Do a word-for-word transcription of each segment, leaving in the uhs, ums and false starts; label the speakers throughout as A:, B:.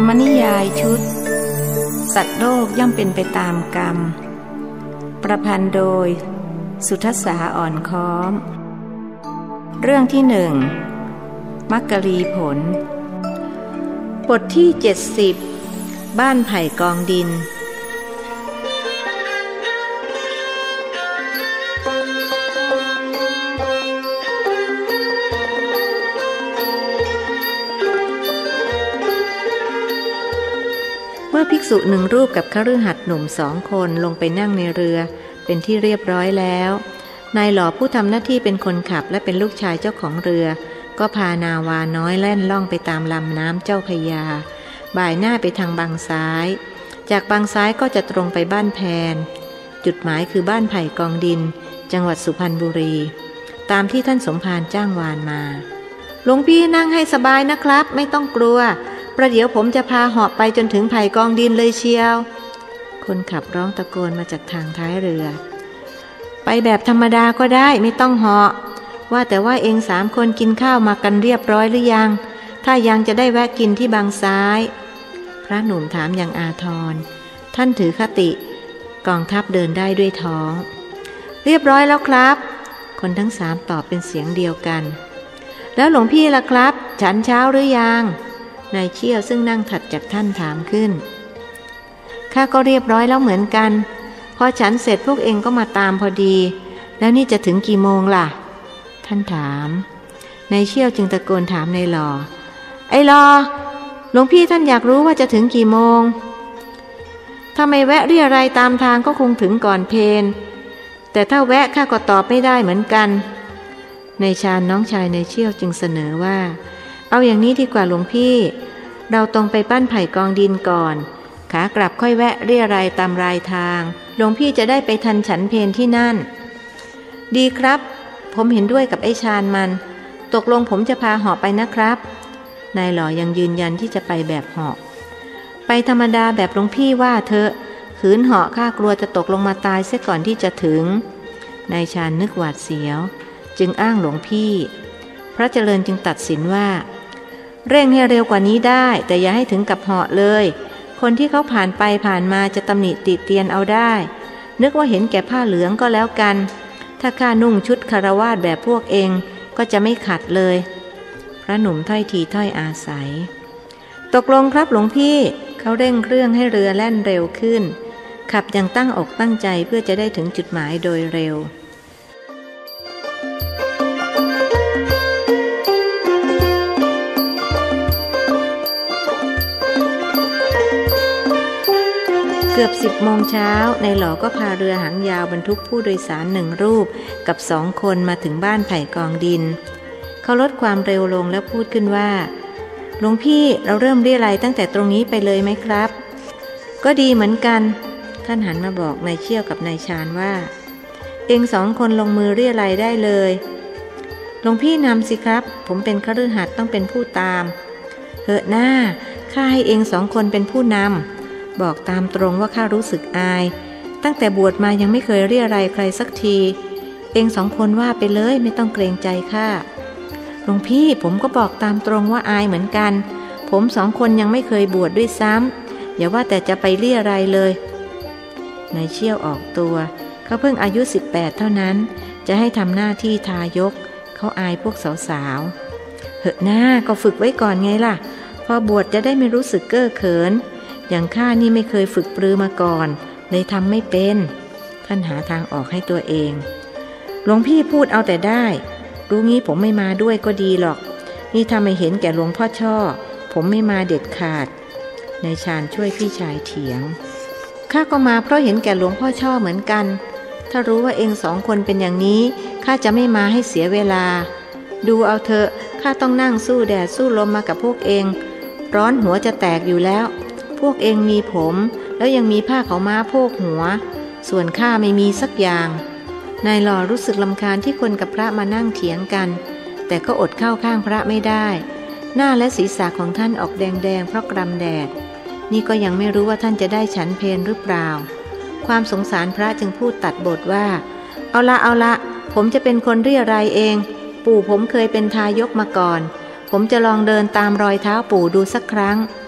A: รมนิยายชุดสัตว์โลกย่อมเป็นไปตามกรรมประพันธ์โดยสุทัสสาอ่อนค้อมเรื่องที่หนึ่งมักกรีผลบทที่เจ็ดสิบบ้านไผ่กองดินเมื่อภิกษุหนึ่งรูปกับคฤหัสถ์หนุ่มสองคนลงไปนั่งในเรือเป็นที่เรียบร้อยแล้วนายหล่อผู้ทำหน้าที่เป็นคนขับและเป็นลูกชายเจ้าของเรือก็พานาวาน้อยแล่นล่องไปตามลำน้ำเจ้าพระยาบ่ายหน้าไปทางบางซ้ายจากบางซ้ายก็จะตรงไปบ้านแพนจุดหมายคือบ้านไผ่กองดินจังหวัดสุพรรณบุรีตามที่ท่านสมภารจ้างวานมาหลวงพี่นั่งให้สบายนะครับไม่ต้องกลัวประเดี๋ยวผมจะพาเหาะไปจนถึงไผ่กองดินเลยเชียวคนขับร้องตะโกนมาจากทางท้ายเรือไปแบบธรรมดาก็ได้ไม่ต้องเหาะว่าแต่ว่าเองสามคนกินข้าวมากันเรียบร้อยหรือยังถ้ายังจะได้แวะกินที่บางซ้ายพระหนุ่มถามอย่างอาทรท่านถือคติกองทัพเดินได้ด้วยท้องเรียบร้อยแล้วครับคนทั้งสามตอบเป็นเสียงเดียวกันแล้วหลวงพี่ล่ะครับฉันเช้าหรือยังนายเชี่ยวซึ่งนั่งถัดจากท่านถามขึ้นข้าก็เรียบร้อยแล้วเหมือนกันพอฉันเสร็จพวกเองก็มาตามพอดีแล้วนี่จะถึงกี่โมงล่ะท่านถามนายเชี่ยวจึงตะโกนถามนายหล่อไอ้หล่อหลวงพี่ท่านอยากรู้ว่าจะถึงกี่โมงถ้าไม่แวะเรียรัยตามทางก็คงถึงก่อนเพลแต่ถ้าแวะข้าก็ตอบไม่ได้เหมือนกันนายชาญน้องชายนายเชี่ยวจึงเสนอว่าเอาอย่างนี้ดีกว่าหลวงพี่เราตรงไปบ้านไผ่กองดินก่อนขากลับค่อยแวะเรียรัยตามรายทางหลวงพี่จะได้ไปทันฉันเพลที่นั่นดีครับผมเห็นด้วยกับไอ้ชาญมันตกลงผมจะพาเหาะไปนะครับนายหล่อยังยืนยันที่จะไปแบบเหาะไปธรรมดาแบบหลวงพี่ว่าเถอะขืนเหาะข้ากลัวจะตกลงมาตายเสียก่อนที่จะถึงนายชาญนึกหวาดเสียวจึงอ้างหลวงพี่พระเจริญจึงตัดสินว่าเร่งให้เร็วกว่านี้ได้แต่อย่าให้ถึงกับเหาะเลยคนที่เขาผ่านไปผ่านมาจะตำหนิติเตียนเอาได้นึกว่าเห็นแก่ผ้าเหลืองก็แล้วกันถ้าข้านุ่งชุดคารวาสแบบพวกเองก็จะไม่ขัดเลยพระหนุ่มถ้อยทีถ้อยอาศัยตกลงครับหลวงพี่เขาเร่งเครื่องให้เรือแล่นเร็วขึ้นขับอย่างตั้งอกตั้งใจเพื่อจะได้ถึงจุดหมายโดยเร็วเกือบสิบโมงเช้านายหล่อก็พาเรือหางยาวบรรทุกผู้โดยสารหนึ่งรูปกับสองคนมาถึงบ้านไผ่กองดินเขาลดความเร็วลงแล้วพูดขึ้นว่าหลวงพี่เราเริ่มเรียรัยตั้งแต่ตรงนี้ไปเลยไหมครับก็ดีเหมือนกันท่านหันมาบอกนายเชี่ยวกับนายชาญว่าเองสองคนลงมือเรียรัยได้เลยหลวงพี่นำสิครับผมเป็นคฤหัสถ์ต้องเป็นผู้ตามเหอะหน้าข้าให้เองสองคนเป็นผู้นำบอกตามตรงว่าข้ารู้สึกอายตั้งแต่บวชมายังไม่เคยเรียรัยใครสักทีเองสองคนว่าไปเลยไม่ต้องเกรงใจข้าหลวงพี่ผมก็บอกตามตรงว่าอายเหมือนกันผมสองคนยังไม่เคยบวชด้วยซ้ำอย่าว่าแต่จะไปเรียรัยเลยนายเชี่ยวออกตัวเขาเพิ่งอายุสิบแปดเท่านั้นจะให้ทำหน้าที่ทายกเขาอายพวกสาวๆเหอะหน้าก็ฝึกไว้ก่อนไงล่ะพอบวชจะได้ไม่รู้สึกเก้อเขินอย่างข้านี่ไม่เคยฝึกปรือมาก่อนเลยทำไม่เป็นท่านหาทางออกให้ตัวเองหลวงพี่พูดเอาแต่ได้รู้งี้ผมไม่มาด้วยก็ดีหรอกนี่ถ้าไม่เห็นแก่หลวงพ่อช่อผมไม่มาเด็ดขาดนายชาญช่วยพี่ชายเถียงข้าก็มาเพราะเห็นแก่หลวงพ่อช่อเหมือนกันถ้ารู้ว่าเองสองคนเป็นอย่างนี้ข้าจะไม่มาให้เสียเวลาดูเอาเถอะข้าต้องนั่งสู้แดดสู้ลมมากับพวกเองร้อนหัวจะแตกอยู่แล้วพวกเองมีผมแล้วยังมีผ้าขาวม้าโพกหัวส่วนข้าไม่มีสักอย่างนายหล่อรู้สึกรำคาญที่คนกับพระมานั่งเถียงกันแต่ก็อดเข้าข้างพระไม่ได้หน้าและศีรษะของท่านออกแดงๆเพราะกรำแดดนี่ก็ยังไม่รู้ว่าท่านจะได้ฉันเพลหรือเปล่าความสงสารพระจึงพูดตัดบทว่าเอาละเอาละผมจะเป็นคนเรียรัยเองปู่ผมเคยเป็นทายกมาก่อนผมจะลองเดินตามรอยเท้าปู่ดูสักครั้ง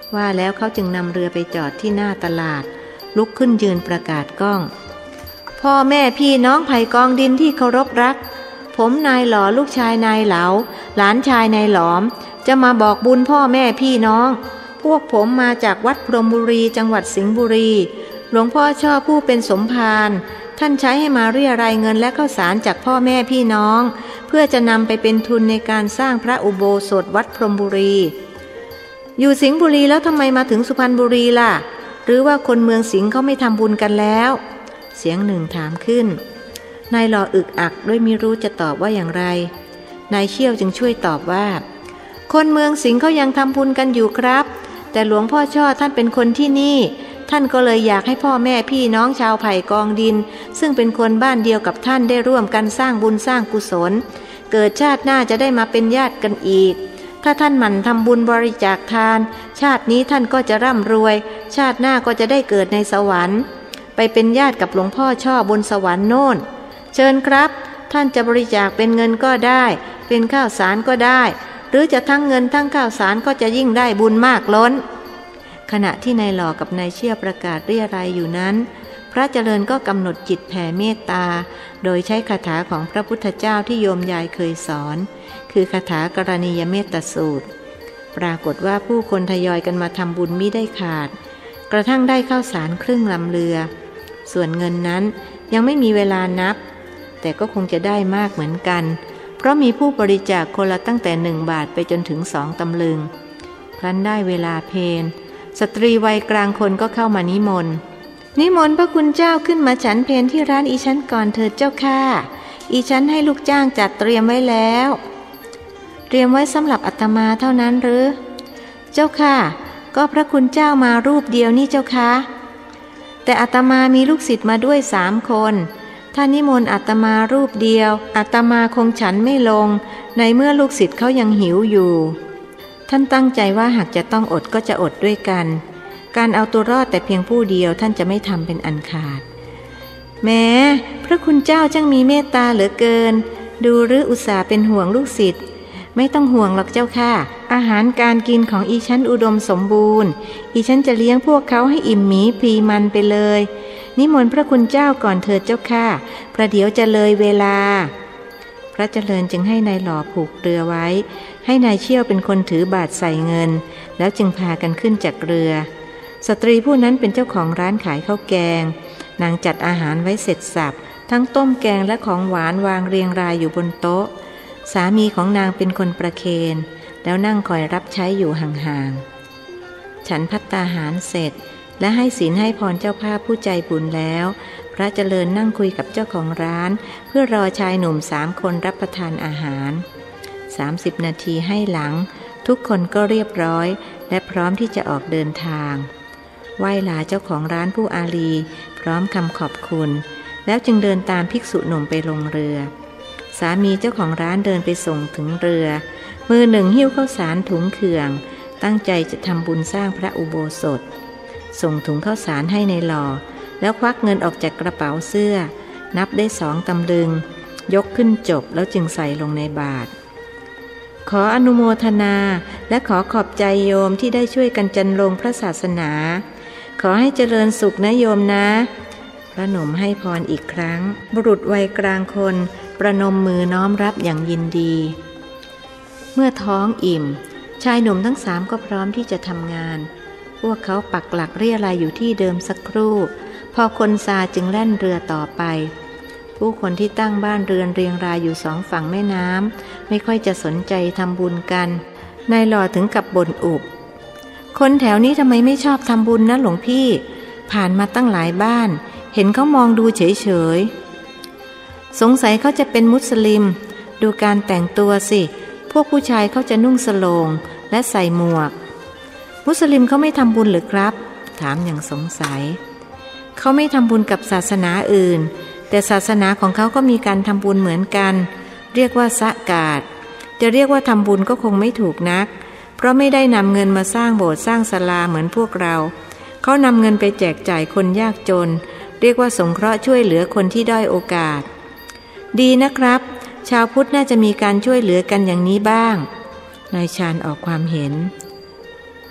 A: ว่าแล้วเขาจึงนำเรือไปจอดที่หน้าตลาดลุกขึ้นยืนประกาศก้องพ่อแม่พี่น้องไผ่กองดินที่เคารพรักผมนายหล่อลูกชายนายเหลาหลานชายนายหลอมจะมาบอกบุญพ่อแม่พี่น้องพวกผมมาจากวัดพรหมบุรีจังหวัดสิงห์บุรีหลวงพ่อชอบผู้เป็นสมภารท่านใช้ให้มาเรียรายเงินและข้าวสารจากพ่อแม่พี่น้องเพื่อจะนำไปเป็นทุนในการสร้างพระอุโบสถวัดพรหมบุรีอยู่สิงห์บุรีแล้วทำไมมาถึงสุพรรณบุรีล่ะหรือว่าคนเมืองสิงห์เขาไม่ทำบุญกันแล้วเสียงหนึ่งถามขึ้นนายหล่ออึกอักด้วยมิรู้จะตอบว่าอย่างไรนายเชี่ยวจึงช่วยตอบว่าคนเมืองสิงห์เขายังทำบุญกันอยู่ครับแต่หลวงพ่อช่อท่านเป็นคนที่นี่ท่านก็เลยอยากให้พ่อแม่พี่น้องชาวไผ่กองดินซึ่งเป็นคนบ้านเดียวกับท่านได้ร่วมกันสร้างบุญสร้างกุศลเกิดชาติหน้าจะได้มาเป็นญาติกันอีกถ้าท่านหมั่นทำบุญบริจาคทานชาตินี้ท่านก็จะร่ำรวยชาติหน้าก็จะได้เกิดในสวรรค์ไปเป็นญาติกับหลวงพ่อช่อบนสวรรค์โน่นเชิญครับท่านจะบริจาคเป็นเงินก็ได้เป็นข้าวสารก็ได้หรือจะทั้งเงินทั้งข้าวสารก็จะยิ่งได้บุญมากล้นขณะที่นายหล่อกับนายเชี่ยวประกาศเรียรัยอยู่นั้นพระเจริญก็กำหนดจิตแผ่เมตตาโดยใช้คาถาของพระพุทธเจ้าที่โยมยายเคยสอนคือคาถากรณียเมตตาสูตรปรากฏว่าผู้คนทยอยกันมาทำบุญมิได้ขาดกระทั่งได้ข้าวสารครึ่งลำเรือส่วนเงินนั้นยังไม่มีเวลานับแต่ก็คงจะได้มากเหมือนกันเพราะมีผู้บริจาคคนละตั้งแต่หนึ่งบาทไปจนถึงสองตำลึงครั้นได้เวลาเพลสตรีวัยกลางคนก็เข้ามานิมนต์นิมนต์พระคุณเจ้าขึ้นมาฉันเพลที่ร้านอีฉันก่อนเถิดเจ้าค่ะอีฉันให้ลูกจ้างจัดเตรียมไว้แล้วเตรียมไว้สำหรับอาตมาเท่านั้นหรือเจ้าค่ะก็พระคุณเจ้ามารูปเดียวนี่เจ้าค่ะแต่อาตมามีลูกศิษย์มาด้วยสามคนถ้านิมนต์อาตมารูปเดียวอาตมาคงฉันไม่ลงในเมื่อลูกศิษย์เขายังหิวอยู่ท่านตั้งใจว่าหากจะต้องอดก็จะอดด้วยกันการเอาตัวรอดแต่เพียงผู้เดียวท่านจะไม่ทำเป็นอันขาดแม้พระคุณเจ้าจังมีเมตตาเหลือเกินดูหรืออุตส่าห์เป็นห่วงลูกศิษย์ไม่ต้องห่วงหรอกเจ้าค่ะอาหารการกินของอีฉันอุดมสมบูรณ์อีฉันจะเลี้ยงพวกเขาให้อิ่มหมีพรีมันไปเลยนิมนต์พระคุณเจ้าก่อนเถิดเจ้าค่ะประเดี๋ยวจะเลยเวลาพระเจริญจึงให้นายหล่อผูกเรือไว้ให้นายเชี่ยวเป็นคนถือบาตรใส่เงินแล้วจึงพากันขึ้นจากเรือสตรีผู้นั้นเป็นเจ้าของร้านขายข้าวแกงนางจัดอาหารไว้เสร็จสรรพทั้งต้มแกงและของหวานวางเรียงรายอยู่บนโต๊ะสามีของนางเป็นคนประเคนแล้วนั่งคอยรับใช้อยู่ห่างๆฉันภัตตาหารเสร็จและให้ศีลให้พรเจ้าภาพผู้ใจบุญแล้วพระเจริญนั่งคุยกับเจ้าของร้านเพื่อรอชายหนุ่มสามคนรับประทานอาหารสามสิบนาทีให้หลังทุกคนก็เรียบร้อยและพร้อมที่จะออกเดินทางไหว้ลาเจ้าของร้านผู้อารีพร้อมคำขอบคุณแล้วจึงเดินตามภิกษุหนุ่มไปลงเรือสามีเจ้าของร้านเดินไปส่งถึงเรือมือหนึ่งหิ้วข้าวสารถุงเขื่องตั้งใจจะทำบุญสร้างพระอุโบสถส่งถุงข้าวสารให้ในหล่อแล้วควักเงินออกจากกระเป๋าเสื้อนับได้สองตำลึงยกขึ้นจบแล้วจึงใส่ลงในบาตรขออนุโมทนาและขอขอบใจโยมที่ได้ช่วยกันจันลงพระศาสนาขอให้เจริญสุขนะโยมนะพระหนุ่มให้พรอีกครั้งบุรุษวัยกลางคนประนมมือน้อมรับอย่างยินดีเมื่อท้องอิ่มชายหนุ่มทั้งสามก็พร้อมที่จะทำงานพวกเขาปักหลักเรี่ยรายอยู่ที่เดิมสักครู่พอคนซาจึงแล่นเรือต่อไปผู้คนที่ตั้งบ้านเรือนเรียงรายอยู่สองฝั่งแม่น้ำไม่ค่อยจะสนใจทำบุญกันนายหล่อถึงกับบ่นอุบคนแถวนี้ทำไมไม่ชอบทำบุญนะหลวงพี่ผ่านมาตั้งหลายบ้านเห็นเขามองดูเฉยๆสงสัยเขาจะเป็นมุสลิมดูการแต่งตัวสิพวกผู้ชายเขาจะนุ่งสโลงและใส่หมวกมุสลิมเขาไม่ทำบุญหรือครับถามอย่างสงสัยเขาไม่ทำบุญกับศาสนาอื่นแต่ศาสนาของเขาก็มีการทำบุญเหมือนกันเรียกว่าสะกาดจะเรียกว่าทำบุญก็คงไม่ถูกนักเพราะไม่ได้นำเงินมาสร้างโบสถ์สร้างศาลาเหมือนพวกเราเขานำเงินไปแจกจ่ายคนยากจนเรียกว่าสงเคราะห์ช่วยเหลือคนที่ด้อยโอกาสดีนะครับชาวพุทธน่าจะมีการช่วยเหลือกันอย่างนี้บ้างนายชาญออกความเห็น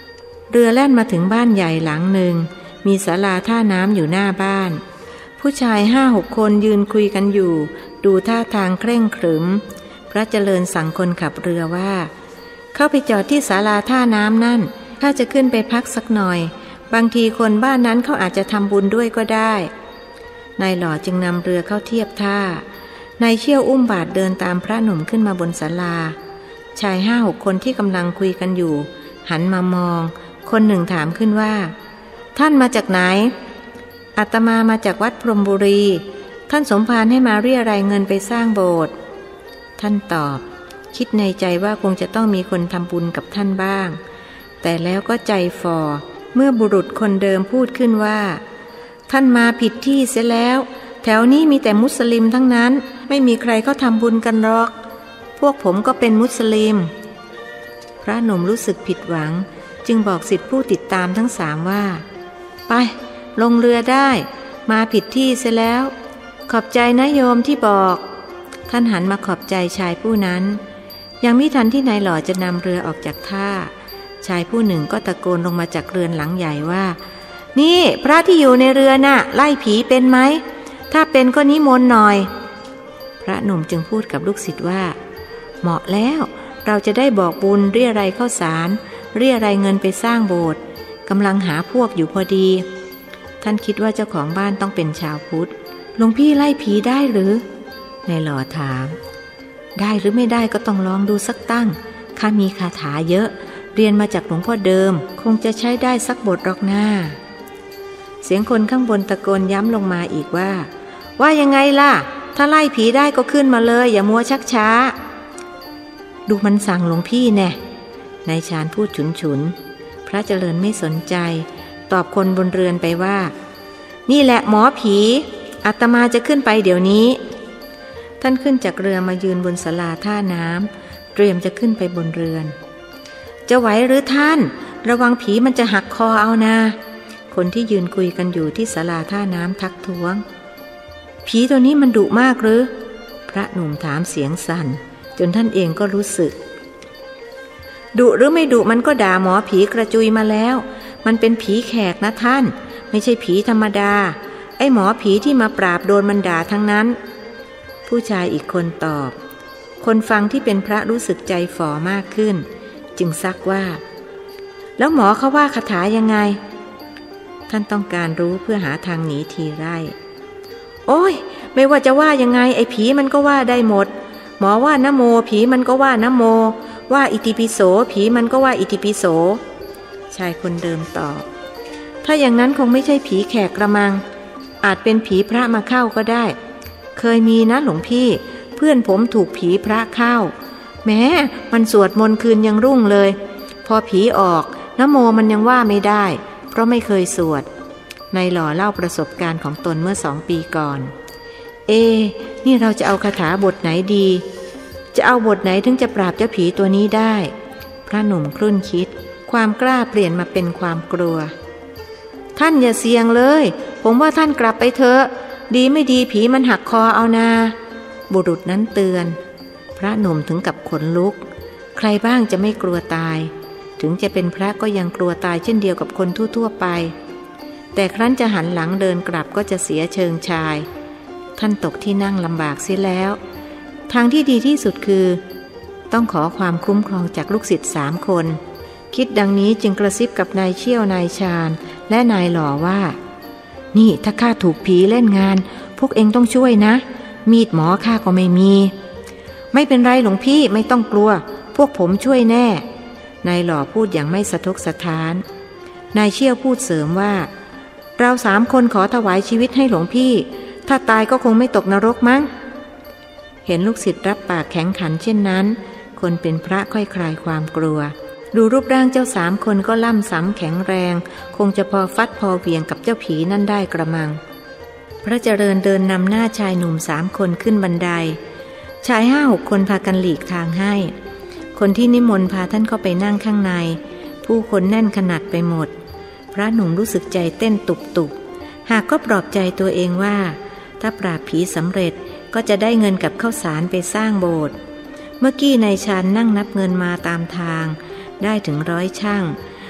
A: เรือแล่นมาถึงบ้านใหญ่หลังหนึ่งมีศาลาท่าน้ำอยู่หน้าบ้านผู้ชายห้าหกคนยืนคุยกันอยู่ดูท่าทางเคร่งขรึมพระเจริญสั่งคนขับเรือว่าเข้าไปจอดที่ศาลาท่าน้ำนั่นถ้าจะขึ้นไปพักสักหน่อยบางทีคนบ้านนั้นเขาอาจจะทำบุญด้วยก็ได้นายหล่อจึงนำเรือเข้าเทียบท่านายเชี่ยวอุ้มบาตรเดินตามพระหนุ่มขึ้นมาบนศาลาชายห้าหกคนที่กำลังคุยกันอยู่หันมามองคนหนึ่งถามขึ้นว่าท่านมาจากไหนอาตมามาจากวัดพรหมบุรีท่านสมภารให้มาเรียรายเงินไปสร้างโบสถ์ท่านตอบคิดในใจว่าคงจะต้องมีคนทำบุญกับท่านบ้างแต่แล้วก็ใจฝ่อเมื่อบุรุษคนเดิมพูดขึ้นว่าท่านมาผิดที่เสียแล้วแถวนี้มีแต่มุสลิมทั้งนั้นไม่มีใครเขาทำบุญกันหรอกพวกผมก็เป็นมุสลิมพระหนุ่มรู้สึกผิดหวังจึงบอกศิษย์ผู้ติดตามทั้งสามว่าไปลงเรือได้มาผิดที่เสียแล้วขอบใจนะโยมที่บอกท่านหันมาขอบใจชายผู้นั้นยังไม่ทันที่นายหล่อจะนำเรือออกจากท่าชายผู้หนึ่งก็ตะโกนลงมาจากเรือนหลังใหญ่ว่านี่พระที่อยู่ในเรือน่ะไล่ผีเป็นไหมถ้าเป็นก็นิมนต์หน่อยพระหนุ่มจึงพูดกับลูกศิษย์ว่าเหมาะแล้วเราจะได้บอกบุญเรียรัยข้าวสารเรียรัยเงินไปสร้างโบสถ์กำลังหาพวกอยู่พอดีท่านคิดว่าเจ้าของบ้านต้องเป็นชาวพุทธหลวงพี่ไล่ผีได้หรือนายหล่อถามได้หรือไม่ได้ก็ต้องลองดูสักตั้งข้ามีคาถาเยอะเรียนมาจากหลวงพ่อเดิมคงจะใช้ได้สักบทหรอกหน้าเสียงคนข้างบนตะโกนย้ำลงมาอีกว่าว่ายังไงล่ะถ้าไล่ผีได้ก็ขึ้นมาเลยอย่ามัวชักช้าดูมันสั่งหลวงพี่แน่นายชาญพูดฉุนฉุนพระเจริญไม่สนใจตอบคนบนเรือนไปว่านี่แหละหมอผีอาตมาจะขึ้นไปเดี๋ยวนี้ท่านขึ้นจากเรือมายืนบนศาลาท่าน้ำเตรียมจะขึ้นไปบนเรือนจะไหวหรือท่านระวังผีมันจะหักคอเอานะคนที่ยืนคุยกันอยู่ที่ศาลาท่าน้ำทักท้วงผีตัวนี้มันดุมากหรือพระหนุ่มถามเสียงสั่นจนท่านเองก็รู้สึกดุหรือไม่ดุมันก็ด่าหมอผีกระจุยมาแล้วมันเป็นผีแขกนะท่านไม่ใช่ผีธรรมดาไอ้หมอผีที่มาปราบโดนมันด่าทั้งนั้นผู้ชายอีกคนตอบคนฟังที่เป็นพระรู้สึกใจฝ่อมากขึ้นจึงซักว่าแล้วหมอเขาว่าคาถายังไงท่านต้องการรู้เพื่อหาทางหนีทีไร่โอ้ยไม่ว่าจะว่ายังไงไอ้ผีมันก็ว่าได้หมดหมอว่านะโมผีมันก็ว่านะโมว่าอิติปิโสผีมันก็ว่าอิติปิโสชายคนเดิมตอบถ้าอย่างนั้นคงไม่ใช่ผีแขกกระมังอาจเป็นผีพระมาเข้าก็ได้เคยมีนะหลวงพี่เพื่อนผมถูกผีพระเข้าแม้มันสวดมนต์คืนยังรุ่งเลยพอผีออกนะโมมันยังว่าไม่ได้เพราะไม่เคยสวดนายหล่อเล่าประสบการณ์ของตนเมื่อสองปีก่อนเอนี่เราจะเอาคาถาบทไหนดีจะเอาบทไหนถึงจะปราบเจ้าผีตัวนี้ได้พระหนุ่มครุ่นคิดความกล้าเปลี่ยนมาเป็นความกลัวท่านอย่าเสี่ยงเลยผมว่าท่านกลับไปเถอะดีไม่ดีผีมันหักคอเอานาบุรุษนั้นเตือนพระหนุ่มถึงกับขนลุกใครบ้างจะไม่กลัวตายถึงจะเป็นพระก็ยังกลัวตายเช่นเดียวกับคนทั่วๆไปแต่ครั้นจะหันหลังเดินกลับก็จะเสียเชิงชายท่านตกที่นั่งลำบากเสียแล้วทางที่ดีที่สุดคือต้องขอความคุ้มครองจากลูกศิษย์สามคนคิดดังนี้จึงกระซิบกับนายเชี่ยวนายชาญและนายหล่อว่านี่ถ้าข้าถูกผีเล่นงานพวกเองต้องช่วยนะมีดหมอข้าก็ไม่มีไม่เป็นไรหลวงพี่ไม่ต้องกลัวพวกผมช่วยแน่นายหล่อพูดอย่างไม่สะทกสะท้านนายเชี่ยวพูดเสริมว่าเราสามคนขอถวายชีวิตให้หลวงพี่ถ้าตายก็คงไม่ตกนรกมั้งเห็นลูกศิษย์รับปากแข็งขันเช่นนั้นคนเป็นพระค่อยคลายความกลัวดูรูปร่างเจ้าสามคนก็ล่ำซ้ำแข็งแรงคงจะพอฟัดพอเหวี่ยงกับเจ้าผีนั่นได้กระมังพระเจริญเดินนำหน้าชายหนุ่มสามคนขึ้นบันไดชายห้าหกคนพากันหลีกทางให้คนที่นิมนต์พาท่านเข้าไปนั่งข้างในผู้คนแน่นขนาดไปหมดพระหนุ่มรู้สึกใจเต้นตุบๆหากก็ปลอบใจตัวเองว่าถ้าปราบผีสำเร็จก็จะได้เงินกับข้าวสารไปสร้างโบสถ์เมื่อกี้นายชาญนั่งนับเงินมาตามทางได้ถึงร้อยช่าง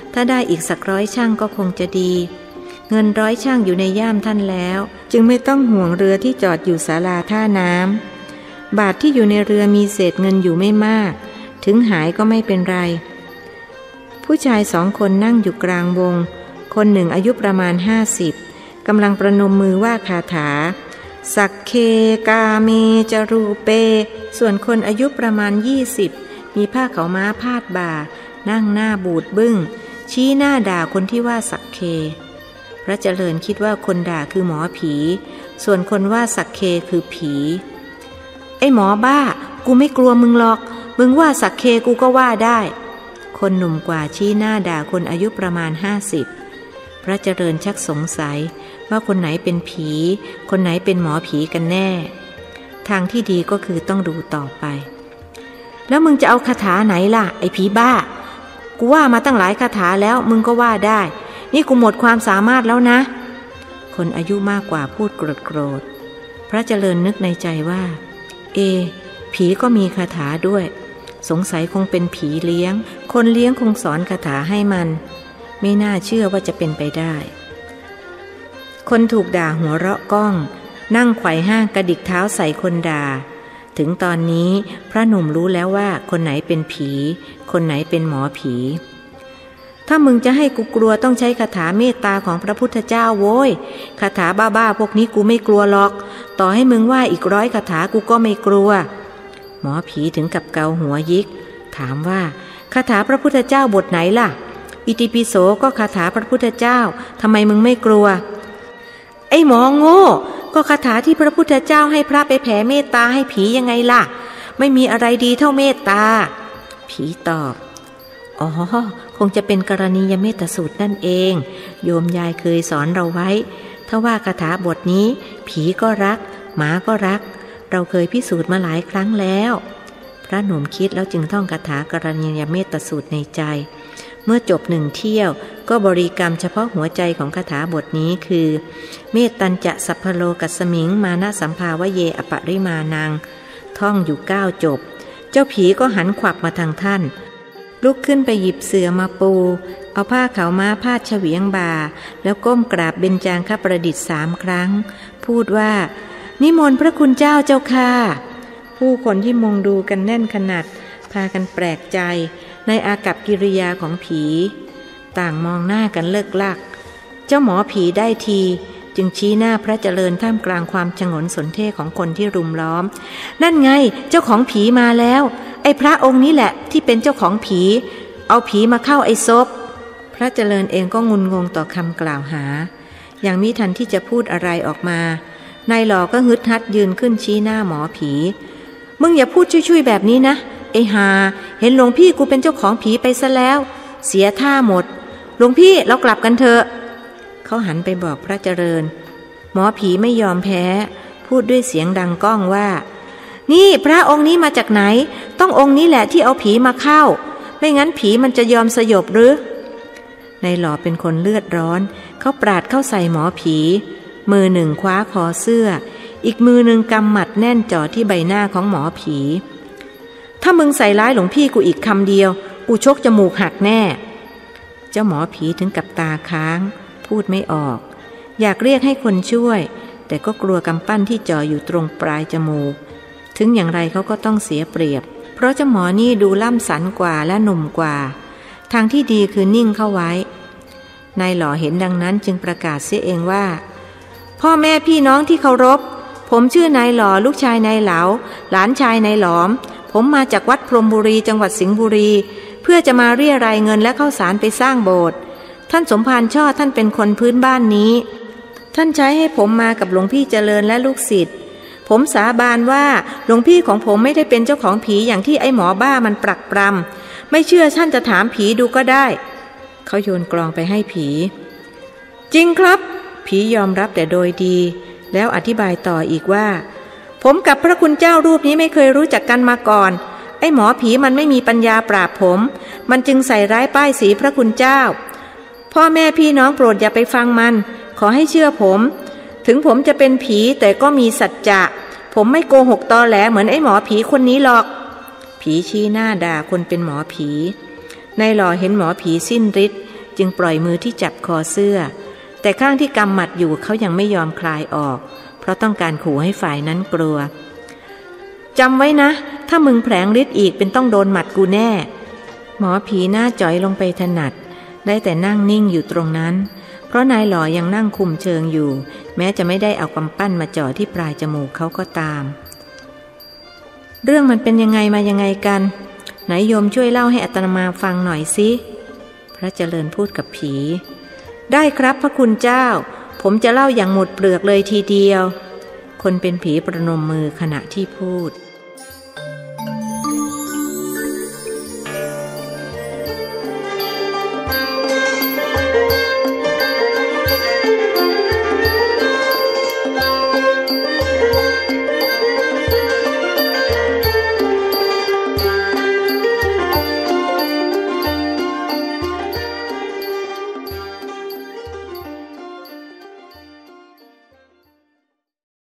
A: ถ้าได้อีกสักร้อยช่างก็คงจะดีเงินร้อยช่างอยู่ในย่ามท่านแล้วจึงไม่ต้องห่วงเรือที่จอดอยู่ศาลาท่าน้ำบาทที่อยู่ในเรือมีเศษเงินอยู่ไม่มากถึงหายก็ไม่เป็นไรผู้ชายสองคนนั่งอยู่กลางวงคนหนึ่งอายุประมาณห้าสิบกำลังประนมมือว่าคาถาสักเคกาเมจรูเปส่วนคนอายุประมาณยี่สิบมีผ้าขาวม้าพาดบ่านั่งหน้าบูดบึ้งชี้หน้าด่าคนที่ว่าสักเคพระเจริญคิดว่าคนด่าคือหมอผีส่วนคนว่าสักเคคือผีไอ้หมอบ้ากูไม่กลัวมึงหรอกมึงว่าสักเคกูก็ว่าได้คนหนุ่มกว่าชี้หน้าด่าคนอายุประมาณห้าสิบพระเจริญชักสงสัยว่าคนไหนเป็นผีคนไหนเป็นหมอผีกันแน่ทางที่ดีก็คือต้องดูต่อไปแล้วมึงจะเอาคาถาไหนล่ะไอ้ผีบ้ากูว่ามาตั้งหลายคาถาแล้วมึงก็ว่าได้นี่กูหมดความสามารถแล้วนะคนอายุมากกว่าพูดโกรธๆพระเจริญนึกในใจว่าเอผีก็มีคาถาด้วยสงสัยคงเป็นผีเลี้ยงคนเลี้ยงคงสอนคาถาให้มันไม่น่าเชื่อว่าจะเป็นไปได้คนถูกด่าหัวเราะก้องนั่งไขว่ห้างกระดิกเท้าใส่คนด่าถึงตอนนี้พระหนุ่มรู้แล้วว่าคนไหนเป็นผีคนไหนเป็นหมอผีถ้ามึงจะให้กูกลัวต้องใช้คาถาเมตตาของพระพุทธเจ้าโว้ยคาถาบ้าๆพวกนี้กูไม่กลัวหรอกต่อให้มึงว่าอีกร้อยคาถากูก็ไม่กลัวหมอผีถึงกับเกาหัวยิกถามว่าคาถาพระพุทธเจ้าบทไหนล่ะอิติปิโสก็คาถาพระพุทธเจ้าทำไมมึงไม่กลัวไอ้หมอโง่ก็คาถาที่พระพุทธเจ้าให้พระไปแผ่เมตตาให้ผียังไงล่ะไม่มีอะไรดีเท่าเมตตาผีตอบอ๋อคงจะเป็นกรณียเมตสูตรนั่นเองโยมยายเคยสอนเราไว้ถ้าว่าคาถาบทนี้ผีก็รักหมาก็รักเราเคยพิสูจน์มาหลายครั้งแล้วพระหนุ่มคิดแล้วจึงท่องคาถากรณียเมตสูตรในใจเมื่อจบหนึ่งเที่ยวก็บริกรรมเฉพาะหัวใจของคาถาบทนี้คือเมตตัญจะสัพพโลกัสสมิงมานะสัมภาวะเยอปริมานังท่องอยู่เก้าจบเจ้าผีก็หันขวับมาทางท่านลุกขึ้นไปหยิบเสื่อมาปูเอาผ้าขาวม้าพาดเฉวียงบ่าแล้วก้มกราบเบญจางคประดิษฐ์สามครั้งพูดว่านิมนต์พระคุณเจ้าเจ้าค่ะผู้คนที่มุงดูกันแน่นขนาดพากันแปลกใจในอากัปกิริยาของผีต่างมองหน้ากันเลิกลักเจ้าหมอผีได้ทีจึงชี้หน้าพระเจริญท่ามกลางความฉงนสนเท่ของคนที่รุมล้อมนั่นไงเจ้าของผีมาแล้วไอ้พระองค์นี้แหละที่เป็นเจ้าของผีเอาผีมาเข้าไอ้ศพพระเจริญเองก็งุนงงต่อคำกล่าวหาอย่างมิทันที่จะพูดอะไรออกมานายหล่อก็ฮึดฮัดยืนขึ้นชี้หน้าหมอผีมึงอย่าพูดชุยๆแบบนี้นะไอ้หาเห็นหลวงพี่กูเป็นเจ้าของผีไปซะแล้วเสียท่าหมดหลวงพี่เรากลับกันเถอะเขาหันไปบอกพระเจริญหมอผีไม่ยอมแพ้พูดด้วยเสียงดังก้องว่านี่พระองค์นี้มาจากไหนต้ององค์นี้แหละที่เอาผีมาเข้าไม่งั้นผีมันจะยอมสยบหรือในหล่อเป็นคนเลือดร้อนเขาปราดเข้าใส่หมอผีมือหนึ่งคว้าคอเสื้ออีกมือหนึ่งกำหมัดแน่นจ่อที่ใบหน้าของหมอผีถ้ามึงใส่ร้ายหลวงพี่กูอีกคำเดียวกูชกจมูกหักแน่เจ้าหมอผีถึงกับตาค้างพูดไม่ออกอยากเรียกให้คนช่วยแต่ก็กลัวกำปั้นที่จ่ออยู่ตรงปลายจมูกถึงอย่างไรเขาก็ต้องเสียเปรียบเพราะเจ้าหมอนี่ดูล่ำสันกว่าและหนุ่มกว่าทางที่ดีคือนิ่งเข้าไว้นายหล่อเห็นดังนั้นจึงประกาศเสียเองว่าพ่อแม่พี่น้องที่เคารพผมชื่อนายหล่อลูกชายนายเหลาหลานชายนายหลอมผมมาจากวัดพรหมบุรีจังหวัดสิงห์บุรีเพื่อจะมาเรียรายเงินและข้าวสารไปสร้างโบสถ์ท่านสมภารช่อท่านเป็นคนพื้นบ้านนี้ท่านใช้ให้ผมมากับหลวงพี่เจริญและลูกศิษย์ผมสาบานว่าหลวงพี่ของผมไม่ได้เป็นเจ้าของผีอย่างที่ไอ้หมอบ้ามันปรักปรำไม่เชื่อท่านจะถามผีดูก็ได้เขาโยนกลองไปให้ผีจริงครับผียอมรับแต่โดยดีแล้วอธิบายต่ออีกว่าผมกับพระคุณเจ้ารูปนี้ไม่เคยรู้จักกันมาก่อนไอ้หมอผีมันไม่มีปัญญาปราบผมมันจึงใส่ร้ายป้ายสีพระคุณเจ้าพ่อแม่พี่น้องโปรดอย่าไปฟังมันขอให้เชื่อผมถึงผมจะเป็นผีแต่ก็มีสัจจะผมไม่โกหกตอแหลเหมือนไอ้หมอผีคนนี้หรอกผีชี้หน้าด่าคนเป็นหมอผีนายหล่อเห็นหมอผีสิ้นฤทธิ์จึงปล่อยมือที่จับคอเสื้อแต่ข้างที่กำหมัดอยู่เขายังไม่ยอมคลายออกเพราะต้องการขู่ให้ฝ่ายนั้นกลัวจำไว้นะถ้ามึงแผลงฤทธิ์อีกเป็นต้องโดนหมัดกูแน่หมอผีหน้าจ๋อยลงไปถนัดได้แต่นั่งนิ่งอยู่ตรงนั้นเพราะนายหล่อยังนั่งคุมเชิงอยู่แม้จะไม่ได้เอากำปั้นมาจ่อที่ปลายจมูกเขาก็ตามเรื่องมันเป็นยังไงมายังไงกันไหนโยมช่วยเล่าให้อาตมาฟังหน่อยสิพระเจริญพูดกับผีได้ครับพระคุณเจ้าผมจะเล่าอย่างหมดเปลือกเลยทีเดียวคนเป็นผีประนมมือขณะที่พูด